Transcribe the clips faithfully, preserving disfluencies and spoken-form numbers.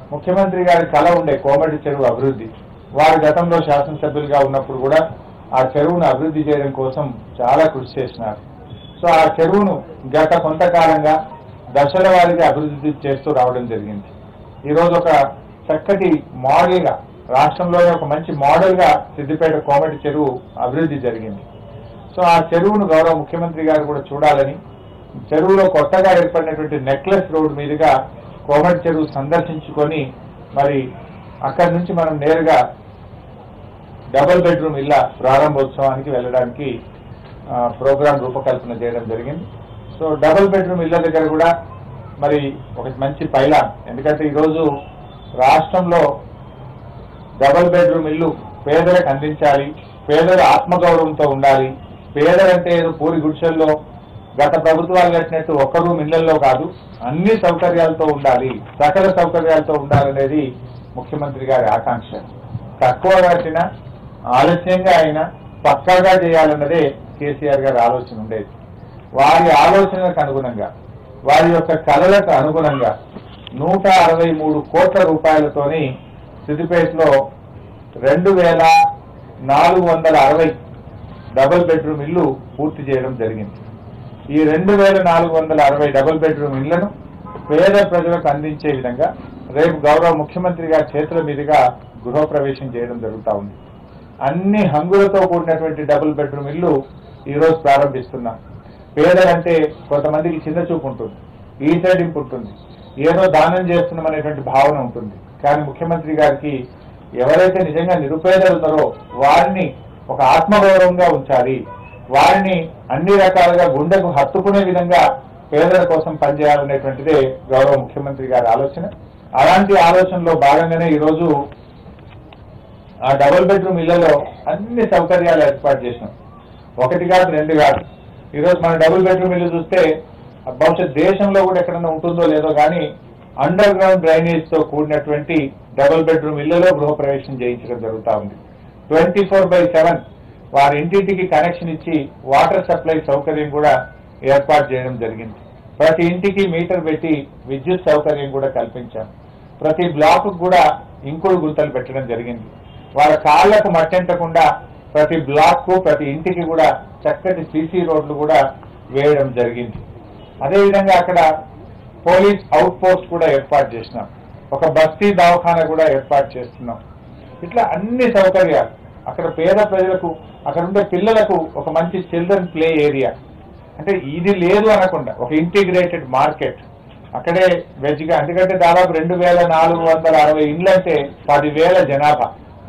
ముఖ్యమంత్రి గారి కళ ఉండే కోమటి చెరువు అభివృద్ధి. వారు గతంలో శాసనసభ్యులుగా ఉన్నప్పుడు కూడా ఆ చెరువును అభివృద్ధి చేయడం కోసం చాలా కృషి చేసినారు. సో ఆ చెరువును గత కొంతకాలంగా దశల వారీగా అభివృద్ధి చేస్తూ రావడం జరిగింది. ఈరోజు ఒక చక్కటి మోడల్గా రాష్ట్రంలోనే ఒక మంచి మోడల్గా సిద్దిపేట కోమటి చెరువు అభివృద్ధి జరిగింది. సో ఆ చెరువును గౌరవ ముఖ్యమంత్రి గారు కూడా చూడాలని చెరువులో కొత్తగా ఏర్పడినటువంటి నెక్లెస్ రోడ్ మీదుగా కోమటి చెరువు సందర్శించుకొని మరి అక్కడి నుంచి మనం నేరుగా డబుల్ బెడ్రూమ్ ఇళ్ల ప్రారంభోత్సవానికి వెళ్ళడానికి ప్రోగ్రాం రూపకల్పన చేయడం జరిగింది. సో డబుల్ బెడ్రూమ్ ఇళ్ల దగ్గర కూడా మరి ఒక మంచి పైలాన్, ఎందుకంటే ఈరోజు రాష్ట్రంలో డబుల్ బెడ్రూమ్ ఇల్లు పేదలకు అందించాలి, పేదల ఆత్మగౌరవంతో ఉండాలి. పేదలంటే ఏదో పూరి గుడిసెల్లో గత ప్రభుత్వాలు కట్టినట్టు ఒక్క రూమ్ ఇళ్లలో కాదు, అన్ని సౌకర్యాలతో ఉండాలి, సకల సౌకర్యాలతో ఉండాలనేది ముఖ్యమంత్రి గారి ఆకాంక్ష. తక్కువ కట్టినా ఆలస్యంగా అయినా పక్కాగా చేయాలన్నదే కేసీఆర్ గారి ఆలోచన ఉండేది. వారి ఆలోచనలకు అనుగుణంగా, వారి యొక్క కళలకు అనుగుణంగా నూట అరవై మూడు కోట్ల రూపాయలతోని సిద్దిపేటలో రెండు వేల నాలుగు వందల అరవై డబుల్ బెడ్రూమ్ ఇల్లు పూర్తి చేయడం జరిగింది. ఈ రెండు వేల నాలుగు వందల అరవై డబుల్ బెడ్రూమ్ ఇళ్లను పేద ప్రజలకు అందించే విధంగా రేపు గౌరవ ముఖ్యమంత్రి గారి చేతుల మీదుగా గృహప్రవేశం చేయడం జరుగుతూ ఉంది. అన్ని హంగులతో కూడినటువంటి డబుల్ బెడ్రూమ్ ఇల్లు ఈరోజు ప్రారంభిస్తున్నాం. పేదలంటే కొంతమందికి చిన్న చూపు ఉంటుంది, ఈసడింపు ఉంటుంది, ఏదో దానం చేస్తున్నాం అనేటువంటి భావన ఉంటుంది. కానీ ముఖ్యమంత్రి గారికి ఎవరైతే నిజంగా నిరుపేదలు ఉన్నారో వారిని ఒక ఆత్మగౌరవంగా ఉంచాలి, వారిని అన్ని రకాలుగా గుండెకు హత్తుకునే విధంగా పేదల కోసం పనిచేయాలనేటువంటిదే గౌరవ ముఖ్యమంత్రి గారి ఆలోచన. అలాంటి ఆలోచనలో భాగంగానే ఈరోజు ఆ డబుల్ బెడ్రూమ్ ఇళ్లలో అన్ని సౌకర్యాలు ఏర్పాటు చేసినాం. ఒకటి కాదు, రెండు కాదు. ఈరోజు మన డబుల్ బెడ్రూమ్ ఇల్లు చూస్తే బహుశా దేశంలో కూడా ఎక్కడన్నా ఉంటుందో లేదో కానీ అండర్ గ్రౌండ్ డ్రైనేజ్ తో కూడినటువంటి డబుల్ బెడ్రూమ్ ఇళ్లలో గృహప్రవేశం చేయించడం జరుగుతూ ఉంది. ట్వంటీ ఫోర్ బై సెవెన్ వారి ఇంటింటికి కనెక్షన్ ఇచ్చి వాటర్ సప్లై సౌకర్యం కూడా ఏర్పాటు చేయడం జరిగింది. ప్రతి ఇంటికి మీటర్ పెట్టి విద్యుత్ సౌకర్యం కూడా కల్పించాం. ప్రతి బ్లాక్ కూడా ఇంకుడు గుంతలు పెట్టడం జరిగింది. వాళ్ళ కాళ్లకు మట్టెంటకుండా ప్రతి బ్లాక్ కు ప్రతి ఇంటికి కూడా చక్కటి సీసీ రోడ్లు కూడా వేయడం జరిగింది. అదేవిధంగా అక్కడ పోలీస్ అవుట్ పోస్ట్ కూడా ఏర్పాటు చేసినాం. ఒక బస్తీ దవాఖానా కూడా ఏర్పాటు చేస్తున్నాం. ఇట్లా అన్ని సౌకర్యాలు అక్కడ పేద ప్రజలకు, అక్కడ ఉండే పిల్లలకు ఒక మంచి చిల్డ్రన్ ప్లే ఏరియా, అంటే ఇది లేదు అనకుండా ఒక ఇంటిగ్రేటెడ్ మార్కెట్ అక్కడే వెజ్గా, ఎందుకంటే దాదాపు రెండు వేల నాలుగు వందల అరవై ఇండ్లు అంటే పదివేల జనాభా.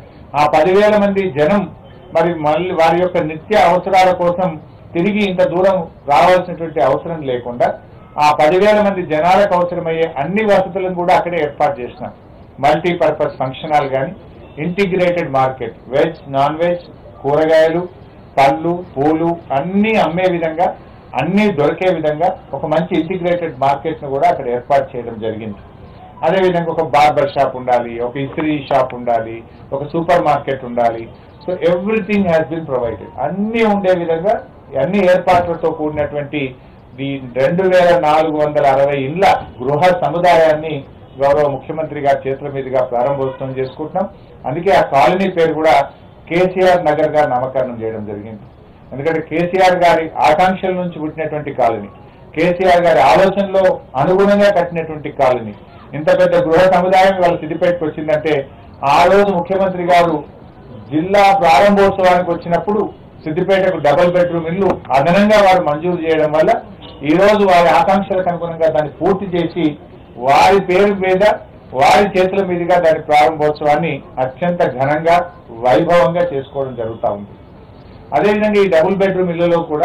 ఆ పదివేల మంది జనం మరి మళ్ళీ వారి యొక్క నిత్య అవసరాల కోసం తిరిగి ఇంత దూరం రావాల్సినటువంటి అవసరం లేకుండా ఆ పదివేల మంది జనాలకు అవసరమయ్యే అన్ని వసతులను కూడా అక్కడే ఏర్పాటు చేసినాం. మల్టీపర్పస్ ఫంక్షన్ హాల్ కానీ, integrated market, veg non veg, కూరగాయలు, పళ్ళు, పూలు అన్నీ అమ్మే విధంగా, అన్నీ దొరికే విధంగా ఒక మంచి ఇంటిగ్రేటెడ్ మార్కెట్ ను కూడా అక్కడ ఏర్పాటు చేయడం జరిగింది. అదేవిధంగా ఒక బార్బర్ షాప్ ఉండాలి, ఒక ఇస్త్రీ షాప్ ఉండాలి, ఒక సూపర్ మార్కెట్ ఉండాలి. So everything has been provided. అన్ని ఉండే విధంగా అన్ని ఏర్పాట్లతో కూడినటువంటి ఈ రెండు వేల నాలుగు వందల అరవై ఇండ్ల గృహ సముదాయాన్ని గౌరవ ముఖ్యమంత్రి గారి చేతుల మీదుగా ప్రారంభోత్సవం చేసుకుంటున్నాం. అందుకే ఆ కాలనీ పేరు కూడా కేసీఆర్ నగర్ గా నామకరణం చేయడం జరిగింది. ఎందుకంటే కేసీఆర్ గారి ఆకాంక్షల నుంచి పుట్టినటువంటి కాలనీ, కేసీఆర్ గారి ఆలోచనలో అనుగుణంగా కట్టినటువంటి కాలనీ. ఇంత పెద్ద గృహ సముదాయం వాళ్ళ సిద్దిపేటకు వచ్చిందంటే ఆ రోజు ముఖ్యమంత్రి గారు జిల్లా ప్రారంభోత్సవానికి వచ్చినప్పుడు సిద్దిపేటకు డబుల్ బెడ్రూమ్ ఇల్లు అదనంగా వారు మంజూరు చేయడం వల్ల ఈ రోజు వారి ఆకాంక్షలకు అనుగుణంగా దాన్ని పూర్తి చేసి వారి పేరు మీద వారి చేతుల మీదుగా దాని ప్రారంభోత్సవాన్ని అత్యంత ఘనంగా వైభవంగా చేసుకోవడం జరుగుతూ ఉంది. అదేవిధంగా ఈ డబుల్ బెడ్రూమ్ ఇళ్లలో కూడా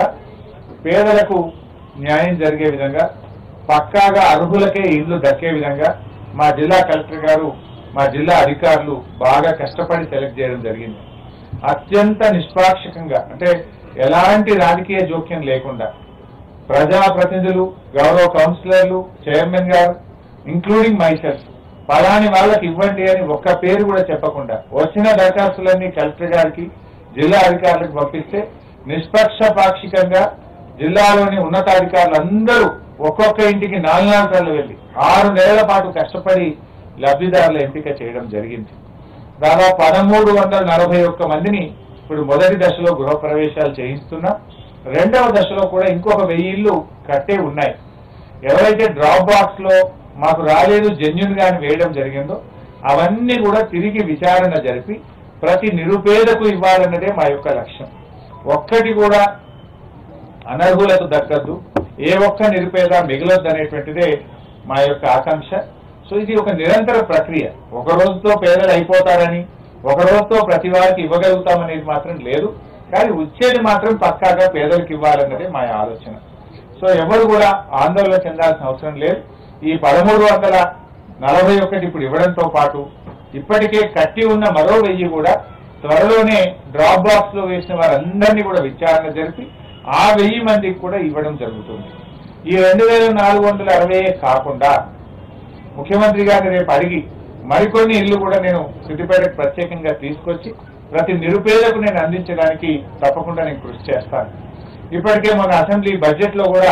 పేదలకు న్యాయం జరిగే విధంగా, పక్కాగా అర్హులకే ఇళ్లు దక్కే విధంగా మా జిల్లా కలెక్టర్ గారు, మా జిల్లా అధికారులు బాగా కష్టపడి సెలెక్ట్ చేయడం జరిగింది. అత్యంత నిష్పాక్షికంగా, అంటే ఎలాంటి రాజకీయ జోక్యం లేకుండా ప్రజాప్రతినిధులు, గౌరవ కౌన్సిలర్లు, చైర్మన్ గారు, ఇంక్లూడింగ్ మైసెల్ఫ్, ఫలాని వాళ్ళకి ఇవ్వండి అని ఒక్క పేరు కూడా చెప్పకుండా వచ్చిన దరఖాస్తులన్నీ కలెక్టర్ గారికి, జిల్లా అధికారులకు పంపిస్తే నిష్పక్షపాక్షికంగా జిల్లాలోని ఉన్నతాధికారులు అందరూ ఒక్కొక్క ఇంటికి నాలుగు నాలుగు సార్లు వెళ్ళి ఆరు నెలల పాటు కష్టపడి లబ్ధిదారుల ఎంపిక చేయడం జరిగింది. దాదాపు పదమూడు వందల నలభై ఒక్క మందిని ఇప్పుడు మొదటి దశలో గృహప్రవేశాలు చేయిస్తున్నాం. రెండవ దశలో కూడా ఇంకొక వెయ్యి ఇళ్ళు కట్టే ఉన్నాయి. ఎవరైతే డ్రాప్ బాక్స్ లో మాకు రాలేదు జెన్యున్ గాని వేయడం జరిగిందో అవన్నీ కూడా తిరిగి విచారణ జరిపి ప్రతి నిరుపేదకు ఇవ్వాలన్నదే మా యొక్క లక్ష్యం. ఒక్కటి కూడా అనర్హులకు దక్కద్దు, ఏ ఒక్క నిరుపేద మిగలొద్దు అనేటువంటిదే మా యొక్క ఆకాంక్ష. సో ఇది ఒక నిరంతర ప్రక్రియ. ఒక రోజుతో పేదలు అయిపోతారని, ఒక రోజుతో ప్రతి వారికి ఇవ్వగలుగుతామనేది మాత్రం లేదు. కానీ వచ్చేది మాత్రం పక్కాగా పేదలకు ఇవ్వాలన్నదే మా ఆలోచన. సో ఎవరు కూడా ఆందోళన చెందాల్సిన అవసరం లేదు. ఈ పదమూడు వందల నలభై ఒకటి ఇప్పుడు ఇవ్వడంతో పాటు ఇప్పటికే కట్టి ఉన్న మరో వెయ్యి కూడా త్వరలోనే డ్రాప్ బాక్స్ లో వేసిన వారందరినీ కూడా విచారణ జరిపి ఆ వెయ్యి మందికి కూడా ఇవ్వడం జరుగుతుంది. ఈ రెండు వేల నాలుగు వందల అరవై కాకుండా ముఖ్యమంత్రి గారిని రేపు అడిగి మరికొన్ని ఇళ్లు కూడా నేను సిద్దిపేటకు ప్రత్యేకంగా తీసుకొచ్చి ప్రతి నిరుపేదకు నేను అందించడానికి తప్పకుండా నేను కృషి చేస్తాను. ఇప్పటికే మన అసెంబ్లీ బడ్జెట్ లో కూడా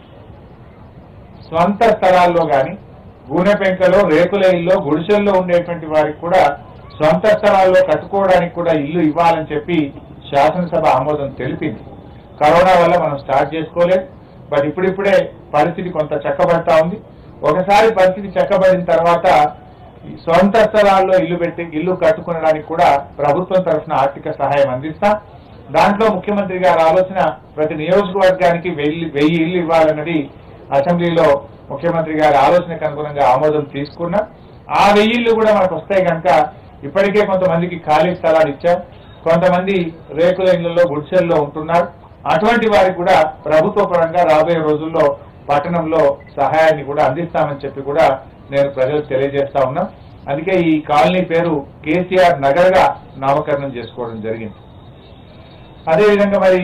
స్వంత స్థలాల్లో కానీ గూనె పెంకలో రేకుల ఇల్లో గుడిసెల్లో ఉండేటువంటి వారికి కూడా స్వంత స్థలాల్లో కట్టుకోవడానికి కూడా ఇల్లు ఇవ్వాలని చెప్పి శాసనసభ ఆమోదం తెలిపింది. కరోనా వల్ల మనం స్టార్ట్ చేసుకోలేదు. బట్ ఇప్పుడిప్పుడే పరిస్థితి కొంత చక్కబడతా ఉంది. ఒకసారి పరిస్థితి చక్కబడిన తర్వాత సొంత స్థలాల్లో ఇల్లు పెట్టి ఇల్లు కట్టుకోవడానికి కూడా ప్రభుత్వం తరఫున ఆర్థిక సహాయం అందిస్తాం. దాంట్లో ముఖ్యమంత్రి గారి ఆలోచన ప్రతి నియోజకవర్గానికి వెయ్యి వెయ్యి ఇల్లు ఇవ్వాలన్నది అసెంబ్లీలో ముఖ్యమంత్రి గారి ఆలోచనకు అనుగుణంగా ఆమోదం తీసుకున్నాం. ఆ వెయ్యి ఇల్లు కూడా మనకు వస్తాయి కనుక ఇప్పటికే కొంతమందికి ఖాళీ స్థలాలు ఇచ్చాం. కొంతమంది రేకుల ఇళ్లలో గుడిసెల్లో ఉంటున్నారు. అటువంటి వారికి కూడా ప్రభుత్వ పరంగా రాబోయే రోజుల్లో పట్టణంలో సహాయాన్ని కూడా అందిస్తామని చెప్పి కూడా నేను ప్రజలకు తెలియజేస్తా ఉన్నాం. అందుకే ఈ కాలనీ పేరు కేసీఆర్ నగర్ గా నామకరణం చేసుకోవడం జరిగింది. అదేవిధంగా మరి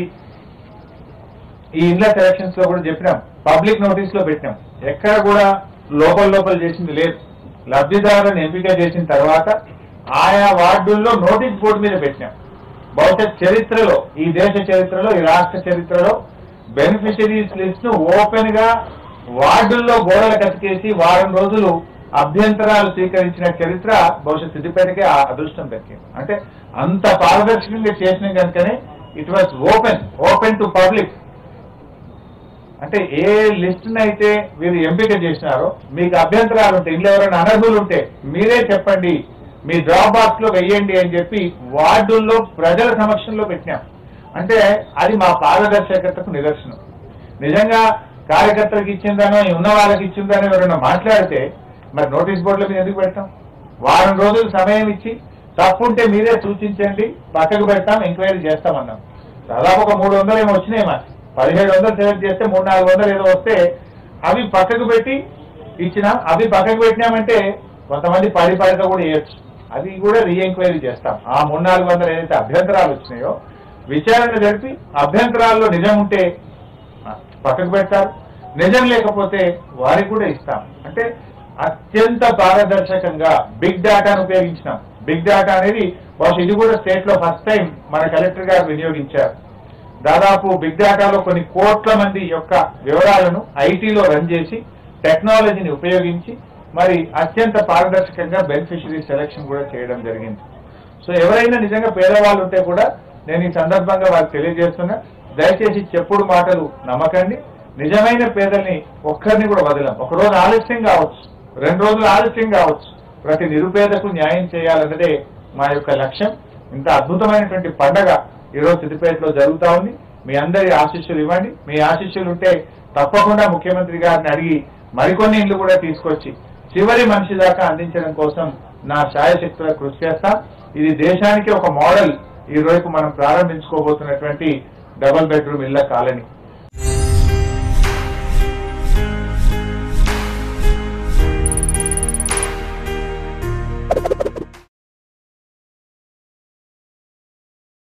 ఈ ఇండ్ల సెలక్షన్స్ లో కూడా చెప్పినాం, పబ్లిక్ నోటీస్ లో పెట్టినాం. ఎక్కడ కూడా లోపల లోపల చేసింది లేదు. లబ్ధిదారులను ఎంపిక చేసిన తర్వాత ఆయా వార్డుల్లో నోటీస్ బోర్డు మీద పెట్టినాం. భవిష్యత్ చరిత్రలో, ఈ దేశ చరిత్రలో, ఈ రాష్ట్ర చరిత్రలో బెనిఫిషరీస్ లిస్ట్ ను ఓపెన్ గా వార్డుల్లో గోడలు కతికేసి వారం రోజులు అభ్యంతరాలు స్వీకరించిన చరిత్ర భవిష్యత్ సిద్దిపేటకే ఆ అదృష్టం దక్కింది. అంటే అంత పారదర్శకంగా చేసిన కనుకనే it was open open to public. అంటే ఏ లిస్ట్ అయితే మీరు ఎంపిక చేసినారో మీకు అభ్యంతరాలు ఉంటే, ఇంట్లో ఎవరైనా అనర్హులు ఉంటే మీరే చెప్పండి, మీ డ్రాప్ బాక్స్ లో వెయ్యండి అని చెప్పి వార్డుల్లో ప్రజల సమక్షంలో పెట్టినాం. అంటే అది మా పారదర్శకతకు నిదర్శనం. నిజంగా కార్యకర్తలకు ఇచ్చిందనో ఉన్న వాళ్ళకి ఇచ్చిందనో ఎవరైనా మాట్లాడితే మరి నోటీస్ బోర్డులో మీద ఎందుకు పెడతాం? వారం రోజులు సమయం ఇచ్చి తప్పుంటే మీరే సూచించండి, పక్కకు పెడతాం, ఎంక్వైరీ చేస్తామన్నాం. దాదాపు ఒక మూడు వందలు ఏమో వచ్చినాయి. మరి పదిహేడు వందలు సెలెక్ట్ చేస్తే మూడు నాలుగు వందలు ఏదో వస్తే అవి పక్కకు పెట్టి ఇచ్చినాం. అవి పక్కకు పెట్టినామంటే కొంతమంది పడి పడక కూడా వేయచ్చు. అది కూడా రీ ఎంక్వైరీ చేస్తాం. ఆ మూడు నాలుగు వందలు ఏదైతే అభ్యంతరాలు వచ్చినాయో విచారణ జరిపి అభ్యంతరాల్లో నిజం ఉంటే పక్కకు పెడతారు, నిజం లేకపోతే వారికి కూడా ఇస్తాం. అంటే అత్యంత పారదర్శకంగా బిగ్ డేటాను ఉపయోగించినాం. బిగ్ డేటా అనేది బహుశా ఇది కూడా స్టేట్ లో ఫస్ట్ టైం మన కలెక్టర్ గారు వినియోగించారు. దాదాపు బిగ్ డేటాలో కొన్ని కోట్ల మంది యొక్క వివరాలను ఐటీలో రన్ చేసి టెక్నాలజీని ఉపయోగించి మరి అత్యంత పారదర్శకంగా బెనిఫిషరీ సెలక్షన్ కూడా చేయడం జరిగింది. సో ఎవరైనా నిజంగా పేదవాళ్ళు ఉంటే కూడా నేను ఈ సందర్భంగా వారికి తెలియజేస్తున్నా, దయచేసి చెప్పుడు మాటలు నమ్మకండి. నిజమైన పేదల్ని ఒక్కరిని కూడా వదలం. ఒక రోజు ఆలస్యం కావచ్చు, రెండు రోజులు ఆలస్యం కావచ్చు, ప్రతి నిరుపేదకు న్యాయం చేయాలన్నదే మా యొక్క లక్ష్యం. ఇంత అద్భుతమైనటువంటి పండగ ఈరోజు సిద్దిపేటలో జరుగుతా ఉంది. మీ అందరి ఆశీస్సులు ఇవ్వండి. మీ ఆశీస్సులు ఉంటే తప్పకుండా ముఖ్యమంత్రి గారిని అడిగి మరికొన్ని ఇండ్లు కూడా తీసుకొచ్చి చివరి మనిషి దాకా అందించడం కోసం నా శాయశక్తుల కృషి చేస్తాం. ఇది దేశానికి ఒక మోడల్ ఈ రోజు మనం ప్రారంభించుకోబోతున్నటువంటి డబుల్ బెడ్రూమ్ ఇళ్ల కాలనీ.